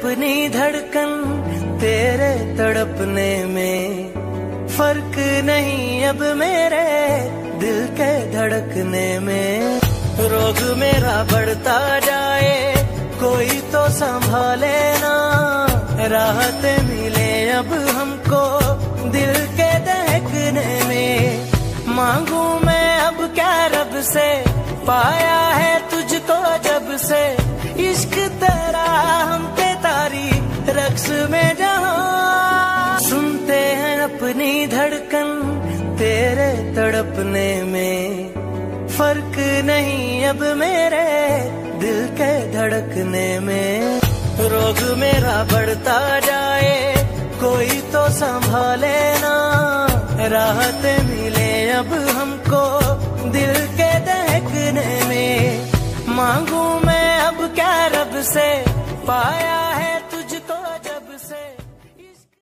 अपनी धड़कन तेरे तड़पने में, फर्क नहीं अब मेरे दिल के धड़कने में। रोग मेरा बढ़ता जाए कोई तो संभाले ना, राहत मिले अब हमको दिल के दहकने में। मांगू मैं अब क्या रब से, पाया है तुझको जब से, इश्क तेरा हम पे तारी रक्स में जहां। सुनते हैं अपनी धड़कन तेरे तड़पने में, फर्क नहीं अब मेरे दिल के धड़कने में। रोग मेरा बढ़ता जाए कोई तो संभाले ना, राहत मिले अब हमको दिल के दहकने में। मांगू मैं अब क्या रब से,